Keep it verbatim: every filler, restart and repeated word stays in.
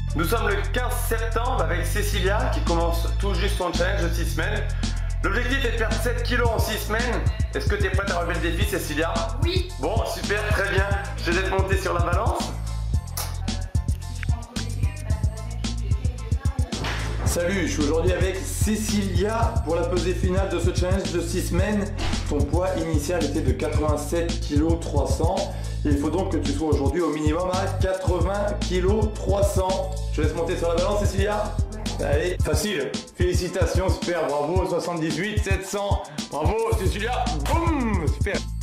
Nous sommes le quinze septembre avec Cécilia qui commence tout juste son challenge de six semaines. L'objectif est de perdre sept kilos en six semaines. Est-ce que tu es prête à relever le défi, Cécilia? Oui. Bon, super, très bien. Je vais te monter sur la balance. Salut, je suis aujourd'hui avec Cécilia pour la pesée finale de ce challenge de six semaines. Ton poids initial était de quatre-vingt-sept virgule trois cents. Il faut donc que tu sois aujourd'hui au minimum à quatre-vingts virgule trois cents. Je laisse monter sur la balance, Cécilia. Allez, facile. Félicitations, super, bravo, soixante-dix-huit sept cents. Bravo, Cécilia. Boum, super.